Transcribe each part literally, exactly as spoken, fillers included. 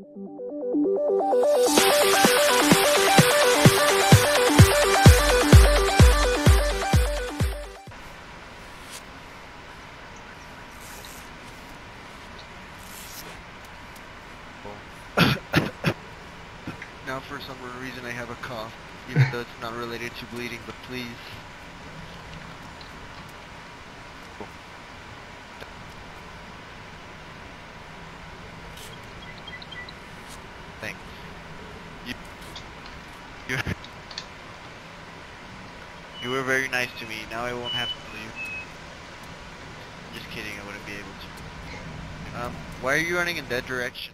Now for some reason I have a cough, even though it's not related to bleeding, but please. Thanks. You, you, you were very nice to me, now I won't have to leave. Just kidding, I wouldn't be able to. Um, why are you running in that direction?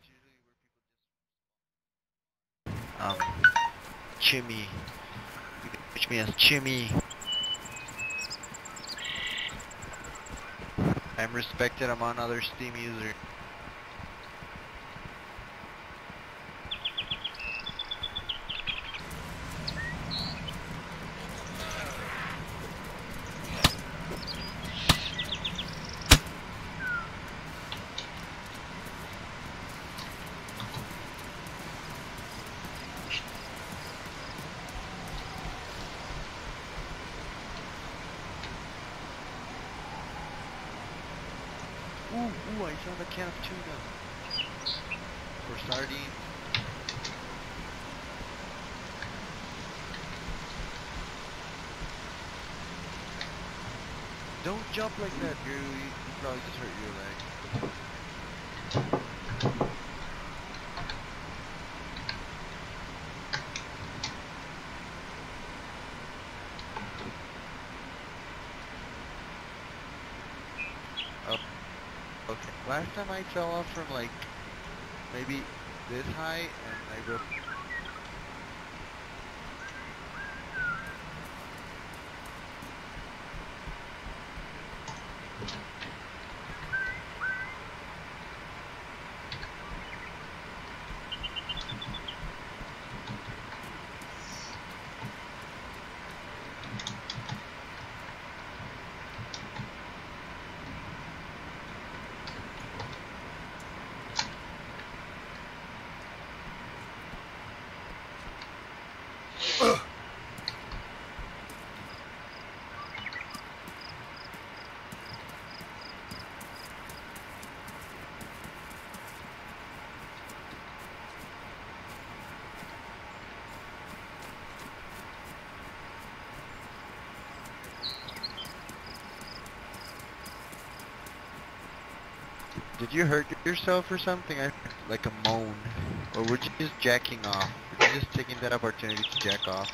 Um, Chimmy. You can reach me as Chimmy. I'm respected among other Steam users. Ooh, ooh, I found a can of tuna. For sardines. Don't jump like that, you, you probably just hurt your leg. Oh, okay. Last time I fell off from like, maybe this high, and I broke. Did you hurt yourself or something? I heard like a moan. Or were you just jacking off? Were you just taking that opportunity to jack off?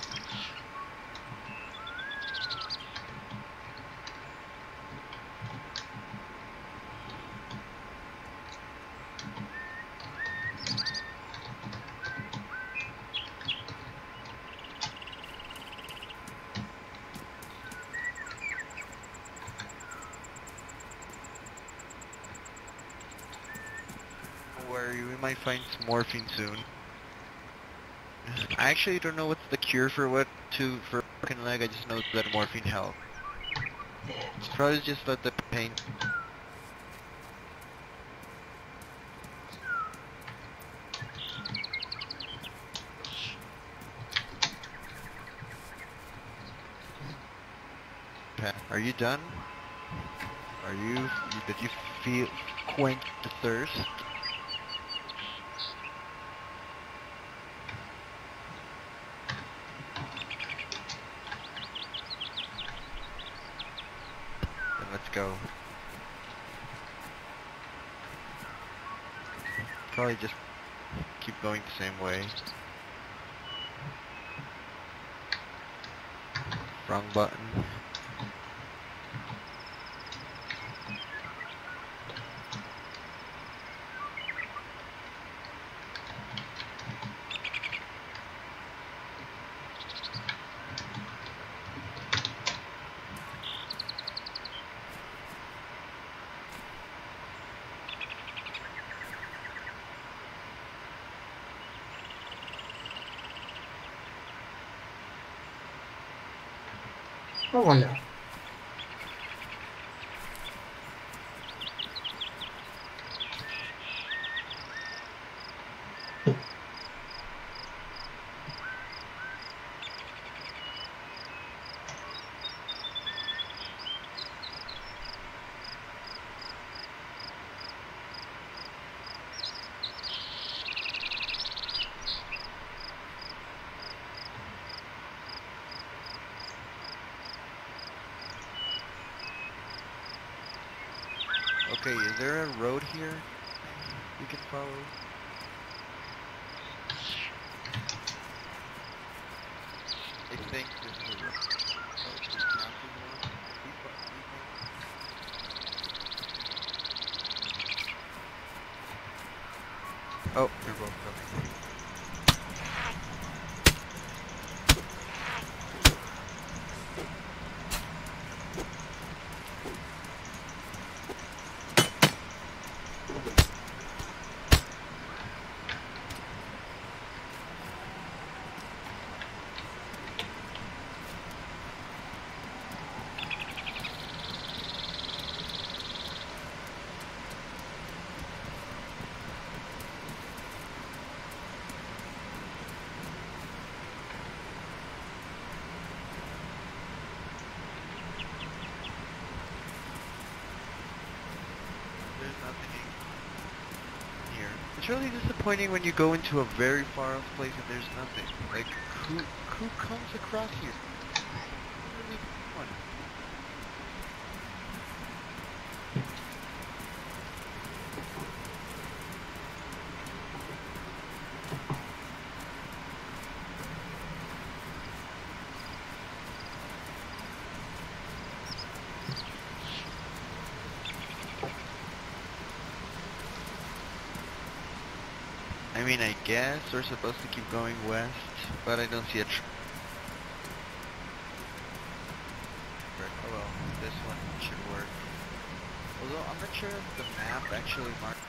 We might find some morphine soon. I actually don't know what's the cure for what to for a broken leg. I just know that morphine helps. Probably just let the pain. Are you done? Are you? Did you feel quench the thirst? Let's go. Probably just keep going the same way. Wrong button. Oh, voilà. Okay, is there a road here we can follow? I think this is a road. Oh, this mountain one. We fo- we think- Oh, they're both coming. There's nothing in here. It's really disappointing when you go into a very far off place and there's nothing. Like, who who comes across here? Really fun. I mean, I guess we're supposed to keep going west, but I don't see a tr- Oh well, this one should work. Although I'm not sure if the map actually marks.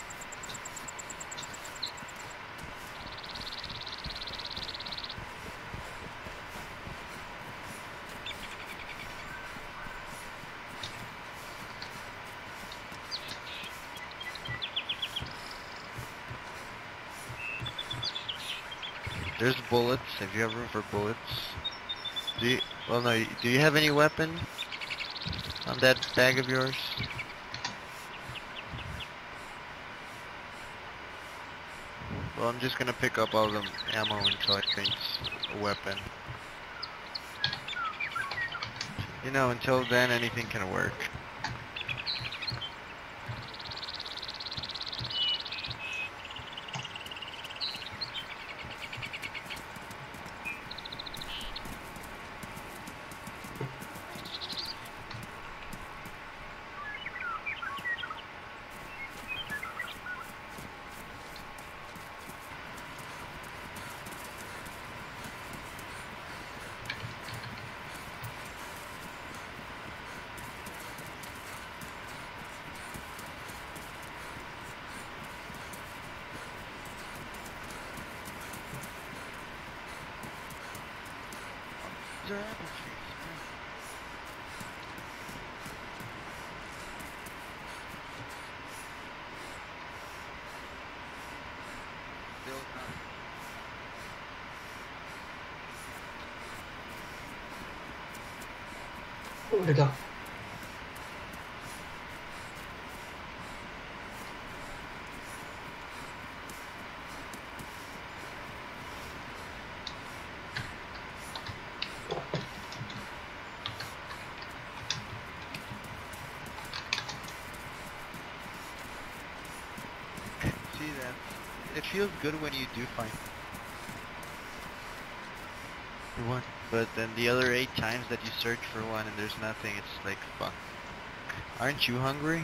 There's bullets. If you have room for bullets. Do you, well, no. Do you have any weapon on that bag of yours? Well, I'm just gonna pick up all the ammo until I think a weapon. You know, until then, anything can work. These are apple trees. Still not. Oh, les gars. See that? It feels good when you do find one, but then the other eight times that you search for one and there's nothing, it's like, fuck. Aren't you hungry?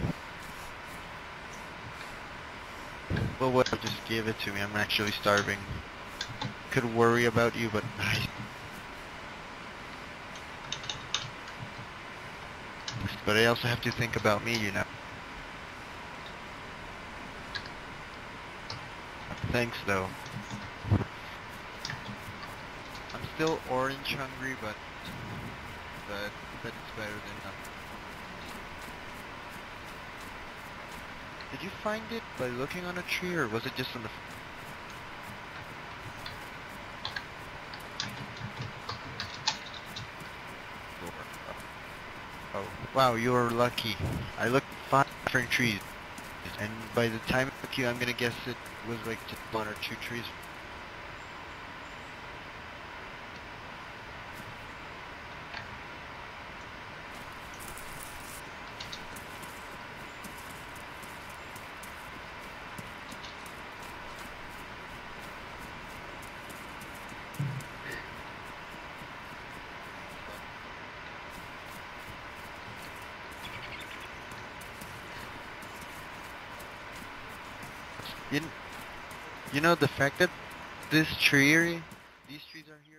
Well, what? Just give it to me. I'm actually starving. Could worry about you, but I. But I also have to think about me, you know. Thanks, though. I'm still orange hungry, but but but it's better than nothing. Did you find it by looking on a tree, or was it just on the floor? Oh, wow, you are lucky. I looked at five different trees, and by the time I took you, I'm gonna guess it was like just one or two trees. You, you know, the fact that this tree area, these trees are here